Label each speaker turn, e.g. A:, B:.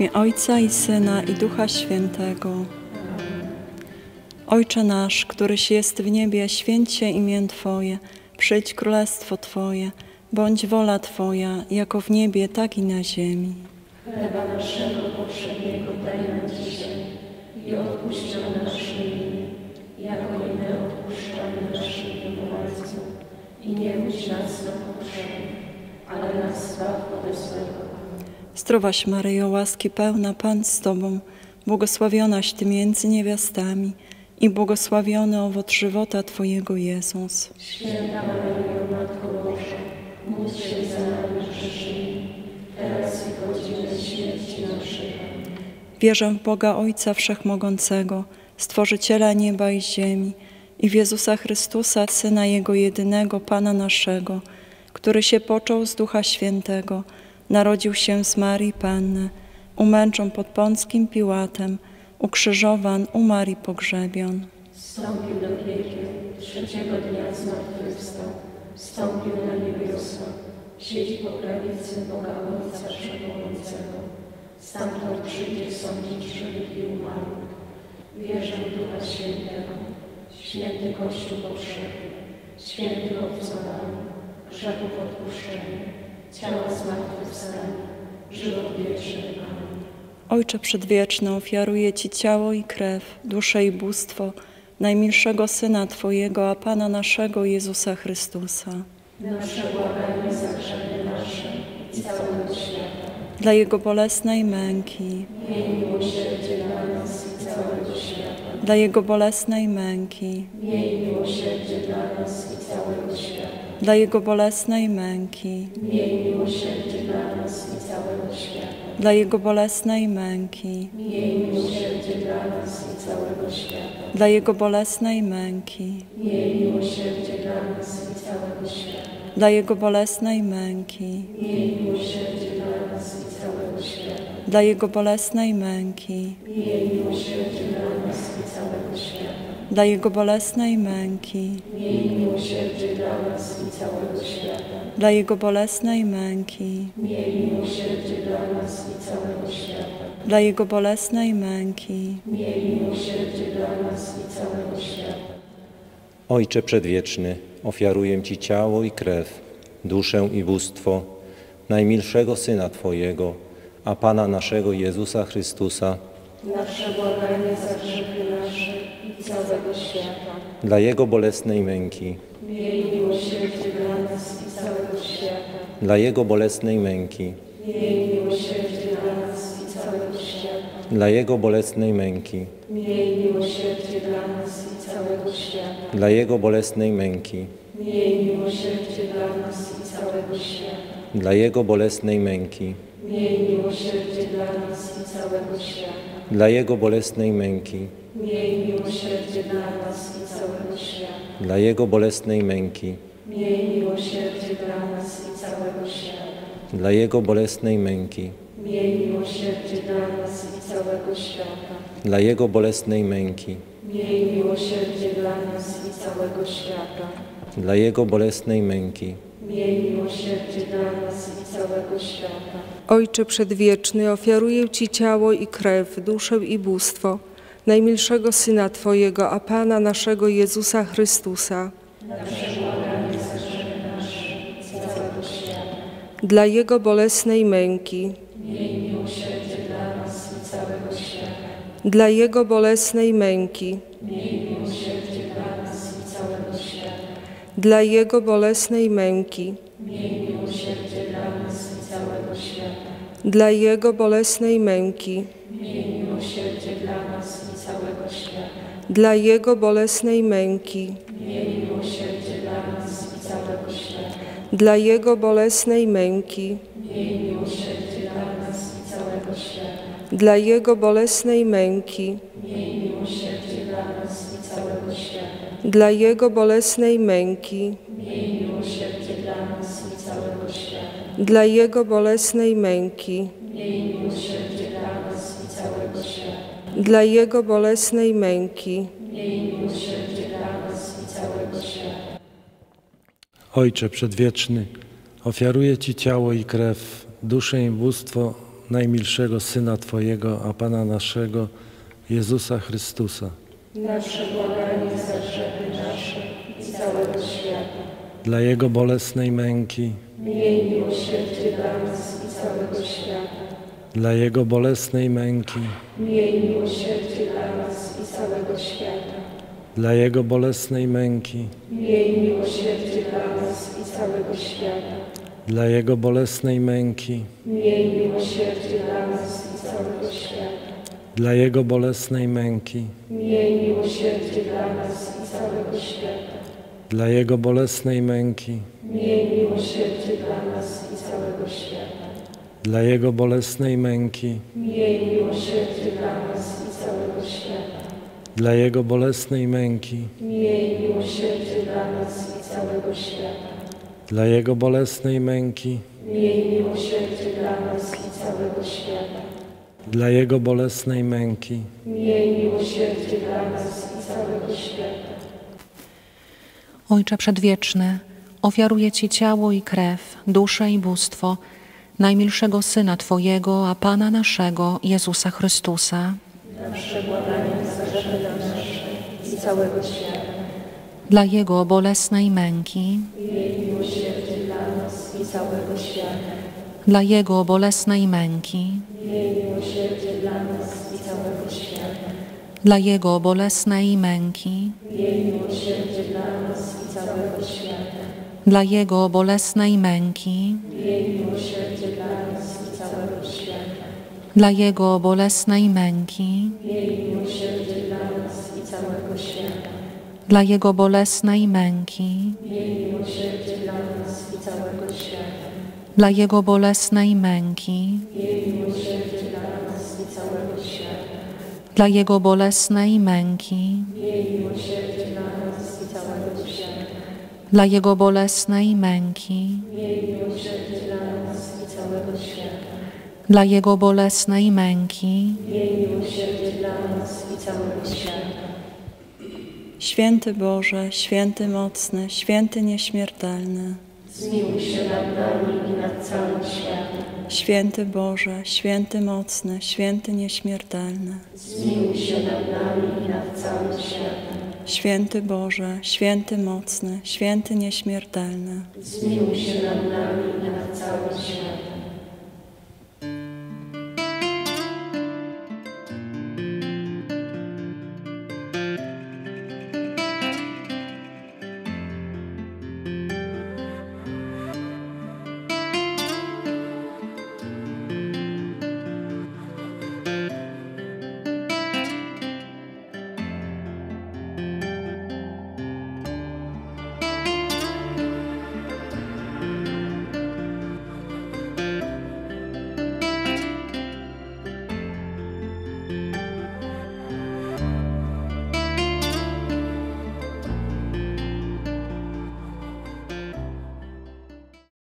A: imię Ojca i Syna i Ducha Świętego. Ojcze nasz, któryś jest w niebie, święć się imię Twoje, przyjdź królestwo Twoje, bądź wola Twoja, jako w niebie, tak i na ziemi.
B: Chleba naszego powszedniego daj nam dzisiaj i odpuść nam nasze winy, jako i my odpuszczamy naszym winowajcom. I nie budź nas na pokuszenie, ale nas zbaw ode złego.
A: Zdrowaś Maryjo, łaski pełna, Pan z Tobą, błogosławionaś Ty między niewiastami i błogosławiony owoc żywota Twojego, Jezus.
B: Święta Maryjo, Matko Boża, módl się za nami grzesznymi, teraz i w godzinę śmierci naszej.
A: Wierzę w Boga Ojca Wszechmogącego, Stworzyciela nieba i ziemi, i w Jezusa Chrystusa, Syna Jego jedynego, Pana naszego, który się począł z Ducha Świętego, narodził się z Marii Panny, umęczon pod Pąckim Piłatem, ukrzyżowan, umarł i pogrzebion.
B: Wstąpił do piekieł, trzeciego dnia zmartwychwstał, wstąpił na niebiosa, siedzi po prawicy Boga Ojca Wszechmogącego. Stamtąd przyjdzie sądzić żywych i umarłych. Wierzę w Ducha Świętego, święty Kościół powszechny, świętych obcowanie, grzechów odpuszczenie, ciała zmartwychwstanie, żywot wieczny. Amen.
A: Ojcze Przedwieczny, ofiaruję Ci ciało i krew, duszę i bóstwo najmilszego Syna Twojego, a Pana naszego Jezusa Chrystusa.
B: Nasze błaganie za grzechy nasze i całego świata.
A: Dla Jego bolesnej męki,
B: Miej miłosierdzie dla nas i całego świata.
A: dla Jego bolesnej męki,
B: Miej miłosierdzie dla nas i całego świata.
A: dla Jego bolesnej męki,
B: Miej miłosierdzie dla nas i całego świata.
A: dla Jego bolesnej męki,
B: Miej miłosierdzie dla nas i całego świata.
A: dla Jego bolesnej męki,
B: Miej miłosierdzie dla nas i całego świata.
A: dla Jego bolesnej męki,
B: Miej miłosierdzie dla nas i całego świata.
A: dla Jego bolesnej męki,
B: Miej miłosierdzie dla nas i całego świata.
A: dla Jego bolesnej męki,
B: Miej miłosierdzie dla nas i całego świata.
A: dla Jego bolesnej męki,
B: Miej miłosierdzie dla nas i całego świata.
A: dla Jego bolesnej męki.
B: Miej miłosierdzie dla nas i całego świata.
C: Ojcze Przedwieczny, ofiaruję Ci ciało i krew, duszę i bóstwo najmilszego Syna Twojego, a Pana naszego Jezusa Chrystusa,
B: Nasze błaganie za grzechy nasze i całego świata.
C: dla Jego bolesnej męki,
B: Miej miłosierdzie dla nas i całego świata.
C: dla Jego bolesnej męki,
B: Miej miłosierdzie dla nas i całego świata.
C: dla Jego bolesnej męki,
B: Miej miłosierdzie dla nas i całego świata.
C: dla Jego bolesnej męki,
B: Miej miłosierdzie dla nas i całego świata.
C: dla Jego bolesnej męki,
B: Miej miłosierdzie dla nas i całego świata.
C: dla Jego bolesnej męki,
B: Miej miłosierdzie dla nas i całego świata.
C: dla Jego bolesnej męki,
B: Miej miłosierdzie dla nas i całego świata.
C: dla Jego bolesnej męki,
B: Miej miłosierdzie dla nas i całego świata.
C: dla Jego bolesnej męki,
B: Miej miłosierdzie dla nas i całego świata.
C: dla Jego bolesnej męki,
B: Miej miłosierdzie dla nas i całego świata.
D: Ojcze Przedwieczny, ofiaruję Ci ciało i krew, duszę i bóstwo najmilszego Syna Twojego, a Pana naszego Jezusa Chrystusa. Dla Jego bolesnej męki,
B: Miej miłosierdzie dla nas i całego świata.
D: dla Jego bolesnej męki,
B: Miej miłosierdzie dla nas i całego świata.
D: dla Jego bolesnej męki,
B: Miej miłosierdzie dla nas i całego świata.
D: dla Jego bolesnej męki,
B: Miej miłosierdzie dla nas i całego świata.
D: dla Jego bolesnej męki,
B: Miej miłosierdzie dla nas i całego świata.
D: dla Jego bolesnej męki,
B: Miej miłosierdzie dla nas i całego świata.
D: dla Jego bolesnej męki,
B: Miej miłosierdzie dla nas i całego świata.
D: dla Jego bolesnej męki,
B: Miej miłosierdzie dla nas i całego świata.
D: dla Jego bolesnej męki,
B: Miej miłosierdzie dla nas i całego świata.
D: dla Jego bolesnej męki.
B: Miej miłosierdzie dla nas i całego świata.
E: Ojcze Przedwieczny, ofiaruję Ci ciało i krew, duszę i bóstwo najmilszego Syna Twojego, a Pana naszego, Jezusa Chrystusa.
B: Nasze błaganie za grzechy nasze i całego świata.
E: Dla Jego bolesnej męki,
B: Miej miłosierdzie dla nas i całego świata.
E: dla Jego bolesnej męki,
B: Miej miłosierdzie dla nas i całego świata.
E: dla Jego bolesnej męki,
B: Miej miłosierdzie dla nas i całego świata.
E: dla Jego bolesnej męki,
B: Miej miłosierdzie dla nas i całego świata.
E: dla Jego bolesnej męki,
B: Miej miłosierdzie dla nas i całego świata.
E: dla Jego bolesnej męki,
B: Miej miłosierdzie dla nas i całego świata.
E: dla Jego bolesnej męki,
B: Miej miłosierdzie dla nas i całego świata.
E: dla Jego bolesnej męki,
B: Miej miłosierdzie dla nas i całego świata.
E: dla Jego bolesnej męki,
B: Miej miłosierdzie dla nas i całego świata.
E: dla Jego bolesnej męki,
B: Miej miłosierdzie dla nas i całego świata.
F: Ojcze Przedwieczny, ofiaruję Ci ciało i krew, duszę i bóstwo najmilszego Syna Twojego, a Pana naszego, Jezusa Chrystusa.
B: Nasze błaganie za grzechy nasze i całego świata.
F: Dla Jego bolesnej męki,
B: Miej miłosierdzie dla nas i całego świata.
F: dla Jego bolesnej męki,
B: Miej miłosierdzie dla nas i całego świata.
F: dla Jego bolesnej męki,
B: Miej miłosierdzie dla nas i całego świata.
F: dla Jego bolesnej męki,
B: Miej miłosierdzie dla nas i całego świata.
F: dla Jego bolesnej męki,
B: Miej miłosierdzie dla nas i całego świata.
F: dla Jego bolesnej męki,
B: Miej miłosierdzie dla nas i całego świata.
F: dla Jego bolesnej męki,
B: Miej miłosierdzie dla nas i całego świata.
F: dla Jego bolesnej męki,
B: Miej miłosierdzie dla nas i całego świata.
F: dla Jego bolesnej męki,
B: Miej miłosierdzie dla nas i całego świata.
F: dla Jego bolesnej męki,
B: Miej miłosierdzie dla nas i całego świata.
A: Święty Boże, święty mocny, święty nieśmiertelny.
B: Zmiłuj się nad nami i nad całym światem.
A: Święty Boże, święty mocny, święty nieśmiertelny.
B: Zmiłuj się nad nami i nad całym światem.
A: Święty Boże, święty mocny, święty nieśmiertelny.
B: Zmiłuj się nad nami i nad całym światem.